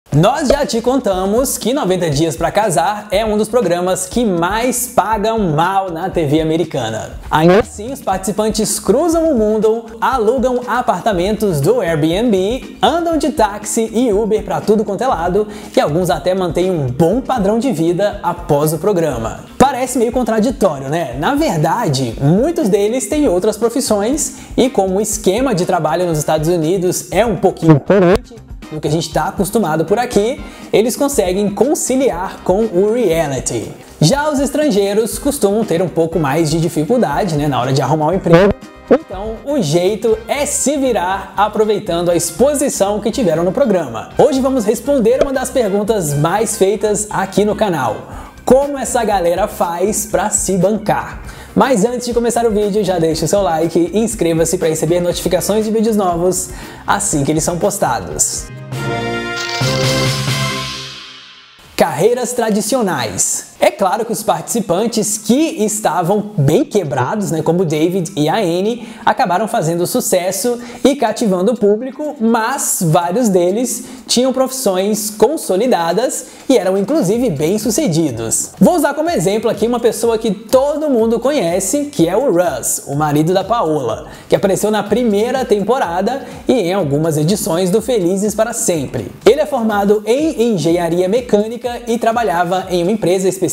Nós já te contamos que 90 Dias para Casar é um dos programas que mais pagam mal na TV americana. Ainda assim, os participantes cruzam o mundo, alugam apartamentos do Airbnb, andam de táxi e Uber para tudo quanto é lado e alguns até mantêm um bom padrão de vida após o programa. Parece meio contraditório, né? Na verdade, muitos deles têm outras profissões e como o esquema de trabalho nos Estados Unidos é um pouquinho diferente do que a gente está acostumado por aqui, eles conseguem conciliar com o reality. Já os estrangeiros costumam ter um pouco mais de dificuldade, né, na hora de arrumar um emprego. Então, o jeito é se virar aproveitando a exposição que tiveram no programa. Hoje vamos responder uma das perguntas mais feitas aqui no canal. Como essa galera faz para se bancar? Mas antes de começar o vídeo, já deixe o seu like e inscreva-se para receber notificações de vídeos novos assim que eles são postados. Carreiras tradicionais. É claro que os participantes que estavam bem quebrados, né, como o David e a Annie, acabaram fazendo sucesso e cativando o público, mas vários deles tinham profissões consolidadas e eram inclusive bem-sucedidos. Vou usar como exemplo aqui uma pessoa que todo mundo conhece, que é o Russ, o marido da Paola, que apareceu na primeira temporada e em algumas edições do Felizes para Sempre. Ele é formado em engenharia mecânica e trabalhava em uma empresa especializada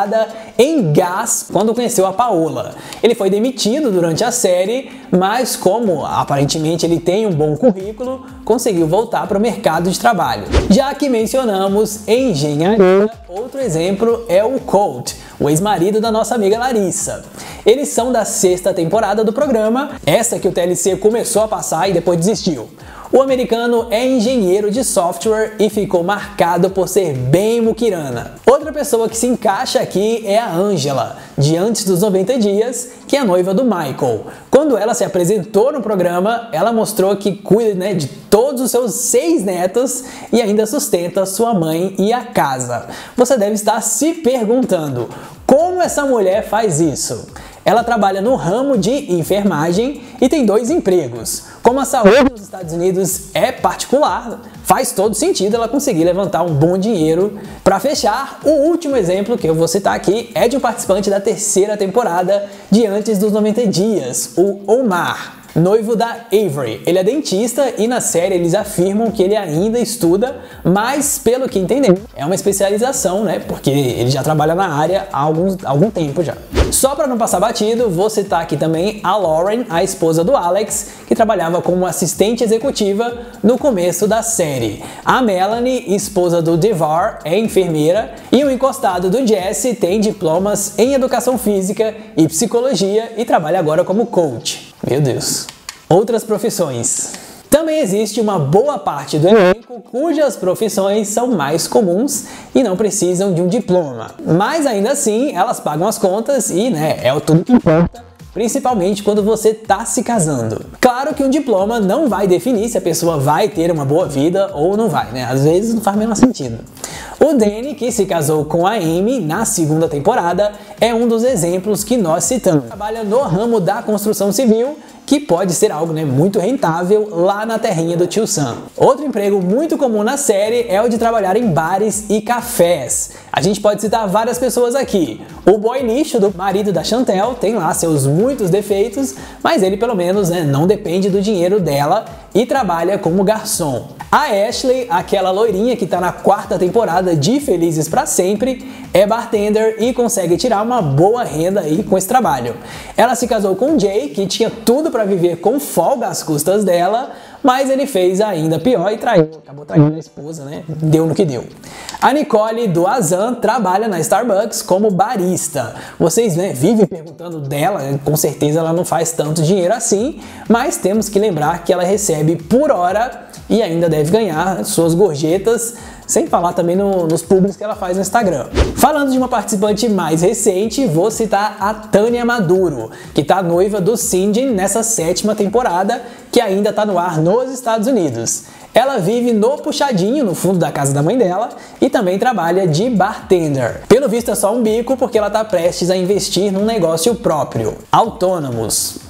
em gás quando conheceu a Paola. Ele foi demitido durante a série, mas como aparentemente ele tem um bom currículo, conseguiu voltar para o mercado de trabalho. Já que mencionamos engenharia, outro exemplo é o Colt, o ex-marido da nossa amiga Larissa. Eles são da 6ª temporada do programa, essa que o TLC começou a passar e depois desistiu. O americano é engenheiro de software e ficou marcado por ser bem muquirana. Outra pessoa que se encaixa aqui é a Angela, de Antes dos 90 Dias, que é a noiva do Michael. Quando ela se apresentou no programa, ela mostrou que cuida, né, de todos os seus 6 netos e ainda sustenta sua mãe e a casa. Você deve estar se perguntando, como essa mulher faz isso? Ela trabalha no ramo de enfermagem e tem 2 empregos. Como a saúde nos Estados Unidos é particular, faz todo sentido ela conseguir levantar um bom dinheiro. Para fechar, o último exemplo que eu vou citar aqui é de um participante da 3ª temporada de Antes dos 90 Dias, o Omar, noivo da Avery. Ele é dentista e na série eles afirmam que ele ainda estuda, mas pelo que entendemos, é uma especialização, né? Porque ele já trabalha na área há algum tempo já. Só para não passar batido, vou citar aqui também a Lauren, a esposa do Alex, que trabalhava como assistente executiva no começo da série. A Melanie, esposa do Devar, é enfermeira e o encostado do Jesse tem diplomas em educação física e psicologia e trabalha agora como coach. Meu Deus. Outras profissões. Também existe uma boa parte do elenco cujas profissões são mais comuns e não precisam de um diploma. Mas ainda assim, elas pagam as contas e, né, é tudo que importa, principalmente quando você está se casando. Claro que um diploma não vai definir se a pessoa vai ter uma boa vida ou não vai, né? Às vezes não faz o menor sentido. O Danny, que se casou com a Amy na 2ª temporada, é um dos exemplos que nós citamos. Trabalha no ramo da construção civil, que pode ser algo, né, muito rentável lá na terrinha do tio Sam. Outro emprego muito comum na série é o de trabalhar em bares e cafés. A gente pode citar várias pessoas aqui. O boy lixo do marido da Chantel tem lá seus muitos defeitos, mas ele pelo menos, né, não depende do dinheiro dela e trabalha como garçom. A Ashley, aquela loirinha que tá na 4ª temporada de Felizes para Sempre, é bartender e consegue tirar uma boa renda aí com esse trabalho. Ela se casou com o Jay, que tinha tudo para viver com folga às custas dela, mas ele fez ainda pior e acabou traindo a esposa, né? Deu no que deu. A Nicole, do Azan, trabalha na Starbucks como barista. Vocês, né, vivem perguntando dela, com certeza ela não faz tanto dinheiro assim, mas temos que lembrar que ela recebe por hora e ainda deve ganhar suas gorjetas, sem falar também nos publis que ela faz no Instagram. Falando de uma participante mais recente, vou citar a Tânia Maduro, que tá noiva do Cindy nessa 7ª temporada, que ainda tá no ar nos Estados Unidos. Ela vive no Puxadinho, no fundo da casa da mãe dela, e também trabalha de bartender. Pelo visto é só um bico, porque ela tá prestes a investir num negócio próprio. Autônomos.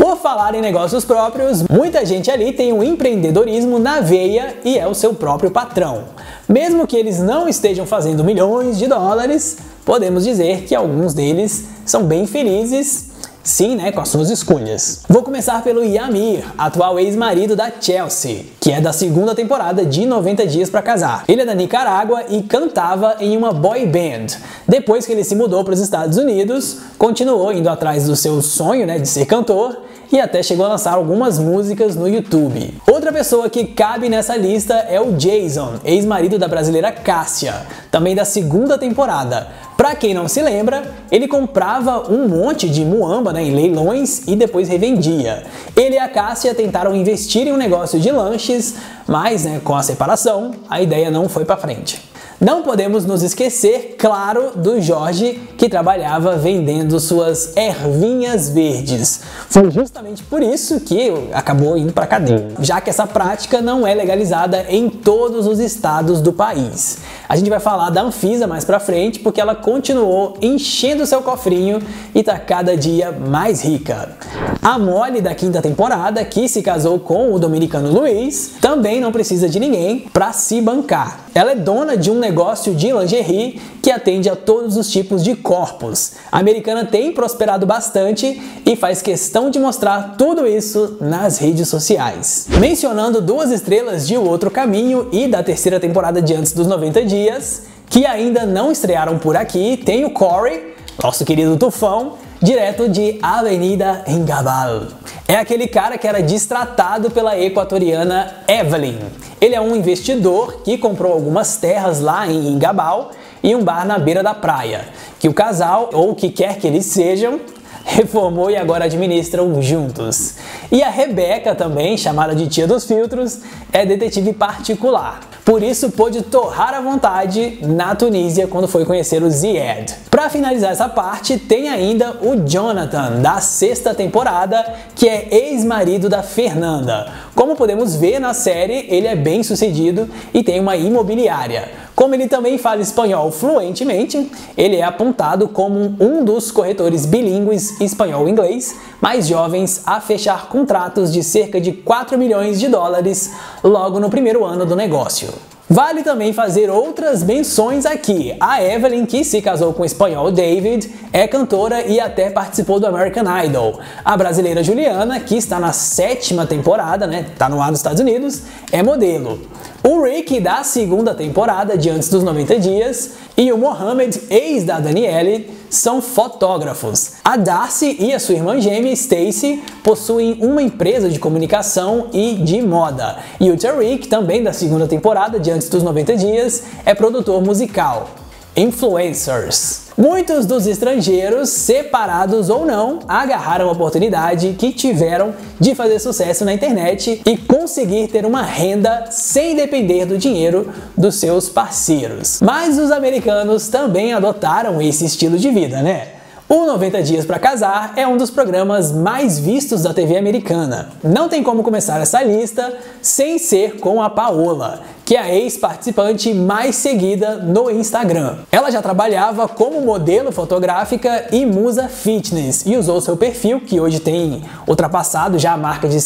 Por falar em negócios próprios, muita gente ali tem um empreendedorismo na veia e é o seu próprio patrão. Mesmo que eles não estejam fazendo milhões de dólares, podemos dizer que alguns deles são bem felizes, sim, né, com as suas escolhas. Vou começar pelo Yamir, atual ex-marido da Chelsea, que é da segunda temporada de 90 Dias para Casar. Ele é da Nicarágua e cantava em uma boy band. Depois que ele se mudou para os Estados Unidos, continuou indo atrás do seu sonho, né, de ser cantor, e até chegou a lançar algumas músicas no YouTube. Outra pessoa que cabe nessa lista é o Jason, ex-marido da brasileira Cássia, também da segunda temporada. Pra quem não se lembra, ele comprava um monte de muamba, né, em leilões e depois revendia. Ele e a Cássia tentaram investir em um negócio de lanches, mas, né, com a separação, a ideia não foi pra frente. Não podemos nos esquecer, claro, do Jorge, que trabalhava vendendo suas ervinhas verdes. Foi justamente por isso que acabou indo para a cadeia, já que essa prática não é legalizada em todos os estados do país. A gente vai falar da Anfisa mais pra frente, porque ela continuou enchendo seu cofrinho e tá cada dia mais rica. A Molly, da quinta temporada, que se casou com o dominicano Luiz, também não precisa de ninguém para se bancar. Ela é dona de um negócio de lingerie que atende a todos os tipos de corpos. A americana tem prosperado bastante e faz questão de mostrar tudo isso nas redes sociais. Mencionando duas estrelas de O Outro Caminho e da terceira temporada de Antes dos 90 Dias, que ainda não estrearam por aqui, tem o Corey, nosso querido Tufão, direto de Avenida Engabal. É aquele cara que era destratado pela equatoriana Evelyn. Ele é um investidor que comprou algumas terras lá em Engabal e um bar na beira da praia, que o casal, ou o que quer que eles sejam, reformou e agora administram juntos. E a Rebeca, também chamada de Tia dos Filtros, é detetive particular. Por isso pôde torrar à vontade na Tunísia quando foi conhecer o Zied. Para finalizar essa parte, tem ainda o Jonathan, da sexta temporada, que é ex-marido da Fernanda. Como podemos ver na série, ele é bem sucedido e tem uma imobiliária. Como ele também fala espanhol fluentemente, ele é apontado como um dos corretores bilíngues espanhol-inglês mais jovens a fechar contratos de cerca de 4 milhões de dólares logo no primeiro ano do negócio. Vale também fazer outras menções aqui. A Evelyn, que se casou com o espanhol David, é cantora e até participou do American Idol. A brasileira Juliana, que está na sétima temporada, né, tá no ar nos Estados Unidos, é modelo. O Rick, da segunda temporada de Antes dos 90 Dias, e o Mohamed, ex da Danielle, são fotógrafos. A Darcy e a sua irmã gêmea Stacy possuem uma empresa de comunicação e de moda. E o Tariq, também da segunda temporada de Antes dos 90 Dias, é produtor musical. Influencers. Muitos dos estrangeiros, separados ou não, agarraram a oportunidade que tiveram de fazer sucesso na internet e conseguir ter uma renda sem depender do dinheiro dos seus parceiros. Mas os americanos também adotaram esse estilo de vida, né? O 90 Dias para Casar é um dos programas mais vistos da TV americana. Não tem como começar essa lista sem ser com a Paola, que é a ex-participante mais seguida no Instagram. Ela já trabalhava como modelo fotográfica e musa fitness e usou seu perfil, que hoje tem ultrapassado já a marca de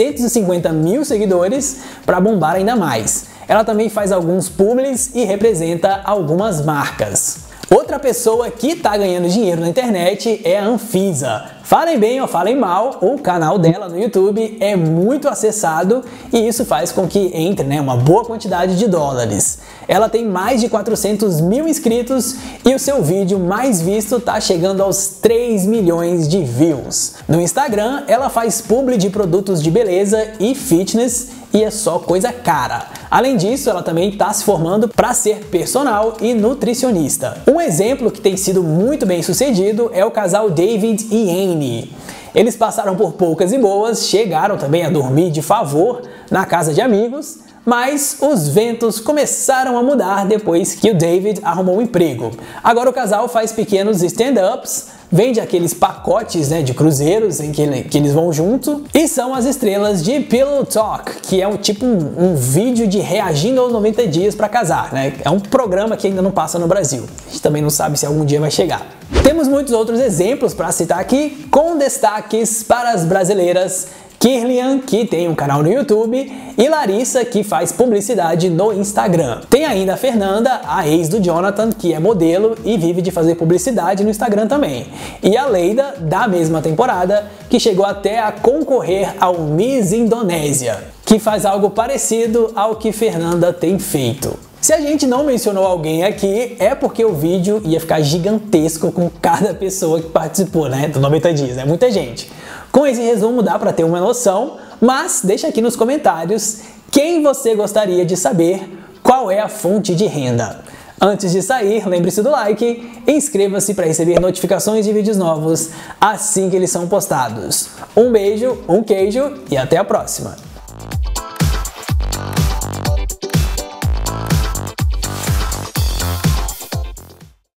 750 mil seguidores, para bombar ainda mais. Ela também faz alguns publis e representa algumas marcas. Outra pessoa que tá ganhando dinheiro na internet é a Anfisa. Falem bem ou falem mal, o canal dela no YouTube é muito acessado e isso faz com que entre, né, uma boa quantidade de dólares. Ela tem mais de 400 mil inscritos e o seu vídeo mais visto tá chegando aos 3 milhões de views. No Instagram, ela faz publi de produtos de beleza e fitness e é só coisa cara. Além disso, ela também está se formando para ser personal e nutricionista. Um exemplo que tem sido muito bem sucedido é o casal David e Annie. Eles passaram por poucas e boas, chegaram também a dormir de favor na casa de amigos, mas os ventos começaram a mudar depois que o David arrumou um emprego. Agora o casal faz pequenos stand-ups vende aqueles pacotes, né, de cruzeiros em que eles vão junto, e são as estrelas de Pillow Talk, que é um vídeo de reagindo aos 90 dias para casar, né? É um programa que ainda não passa no Brasil. A gente também não sabe se algum dia vai chegar. Temos muitos outros exemplos para citar aqui, com destaques para as brasileiras Kirlian, que tem um canal no YouTube, e Larissa, que faz publicidade no Instagram. Tem ainda a Fernanda, a ex do Jonathan, que é modelo e vive de fazer publicidade no Instagram também. E a Leida, da mesma temporada, que chegou até a concorrer ao Miss Indonésia, que faz algo parecido ao que Fernanda tem feito. Se a gente não mencionou alguém aqui, é porque o vídeo ia ficar gigantesco com cada pessoa que participou, né, do 90 dias, é muita gente. Com esse resumo dá para ter uma noção, mas deixa aqui nos comentários quem você gostaria de saber qual é a fonte de renda. Antes de sair, lembre-se do like, inscreva-se para receber notificações de vídeos novos assim que eles são postados. Um beijo, um queijo e até a próxima!